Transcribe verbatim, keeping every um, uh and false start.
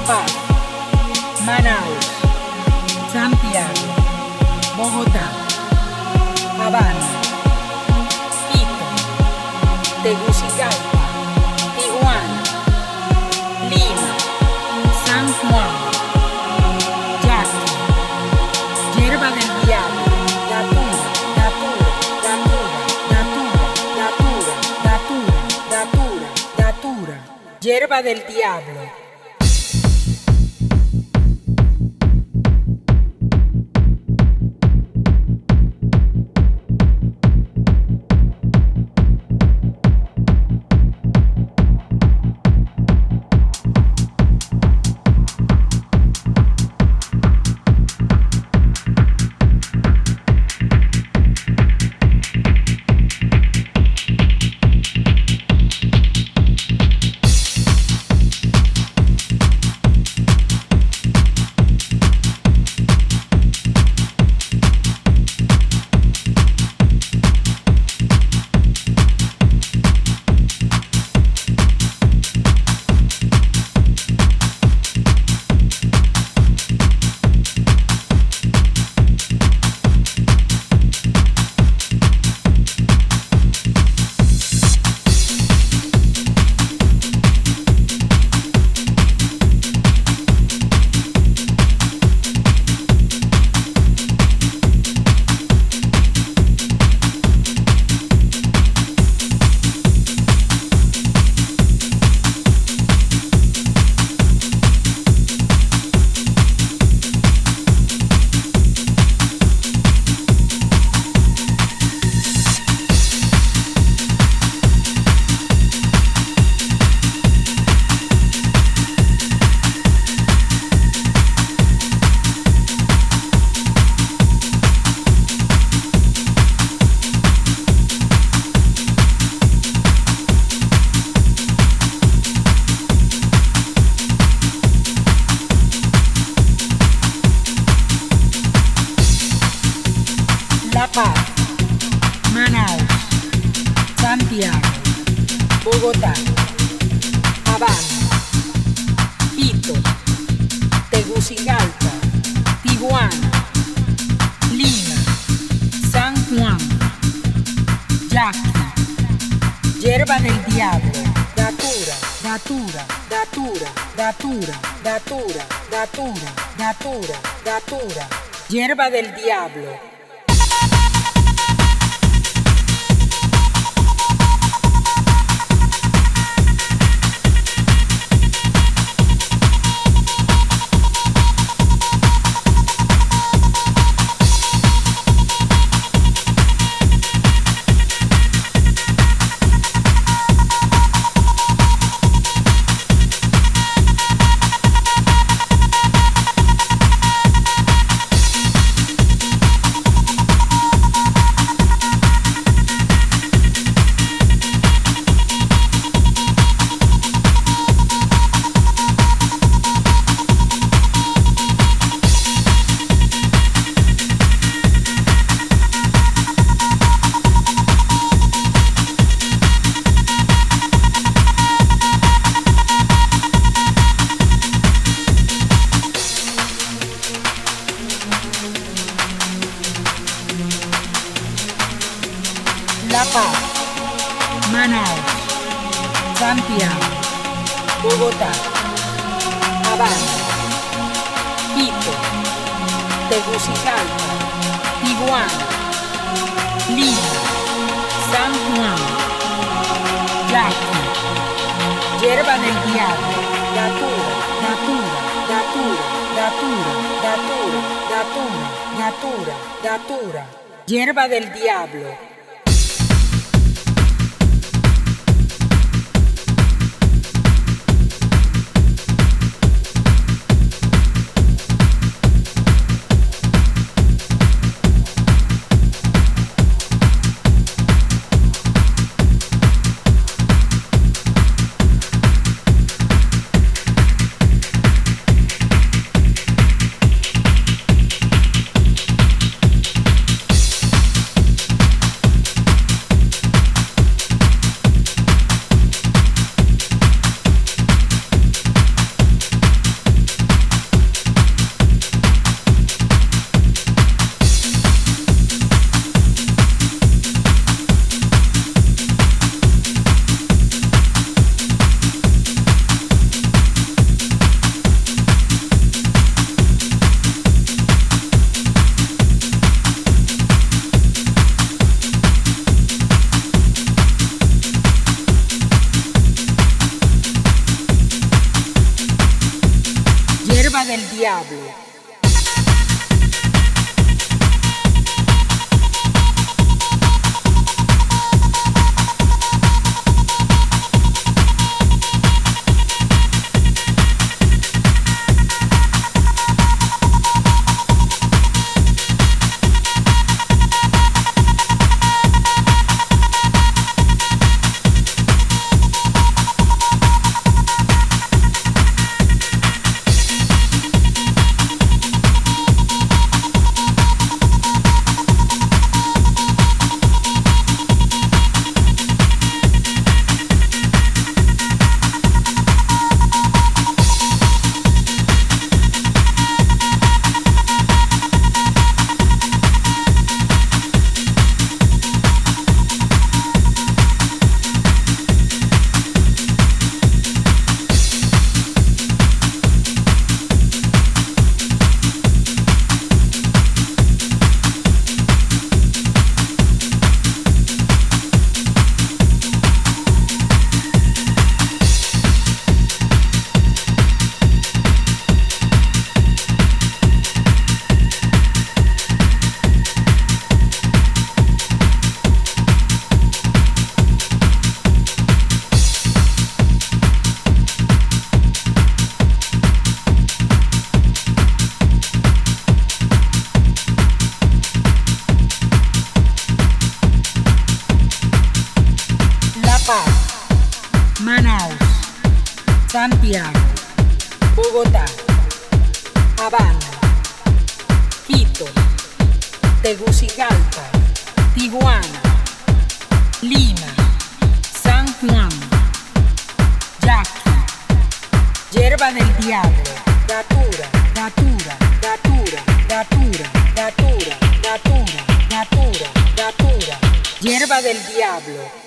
Paz, Manaus, Santiago, Bogotá, Habana, Quito, Tegucigalpa, Tijuana, Lima, San Juan, Yaqui, Yerba del Diablo, Datura, Datura, Datura, Datura, Datura, Datura, Datura, Yerba del Diablo. La Paz, Manaus, Santiago, Bogotá, Habana, Quito, Tegucigalpa, Tijuana, Lima, San Juan, Yaqui, Yerba del Diablo, Datura, Datura, Datura, Datura, Datura, Datura, Datura, Datura, Yerba del Diablo. La Paz, Manaus, Santiago, Bogotá, Habana, Quito, Tegucigalpa, Tijuana, Lima, San Juan, Yaqui, Yerba del Diablo, Datura, Datura, Datura, Datura, Datura, Datura, Datura, Datura, Yerba del Diablo. Tegucigalpa, Tijuana, Lima, San Juan, Yaqui, Yerba del Diablo, Datura, Datura, Datura, Datura, Datura, Datura, Datura, Datura, Yerba del Diablo.